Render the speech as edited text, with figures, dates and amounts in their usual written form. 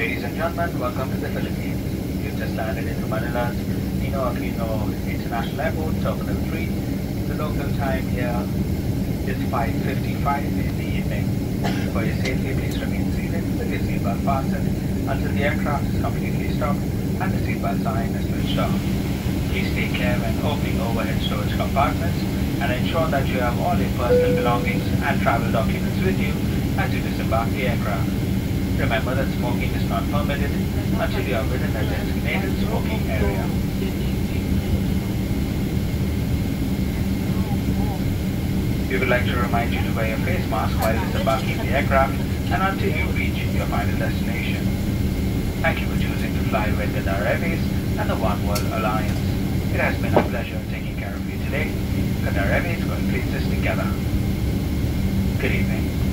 Ladies and gentlemen, welcome to the Philippines. You've just landed into Manila's Ninoy Aquino International Airport, Terminal 3. The local time here is 5:55 in the evening. For your safety, please remain seated with your seatbelt fastened until the aircraft is completely stopped and the seatbelt sign is switched off. Please take care when opening overhead storage compartments and ensure that you have all your personal belongings and travel documents with you as you disembark the aircraft. Remember that smoking is not permitted until you are within a designated smoking area. We would like to remind you to wear your face mask while disembarking the aircraft and until you reach your final destination. Thank you for choosing to fly with Qatar Airways and the One World Alliance. It has been a pleasure taking care of you today. Qatar Airways will face this together. Good evening.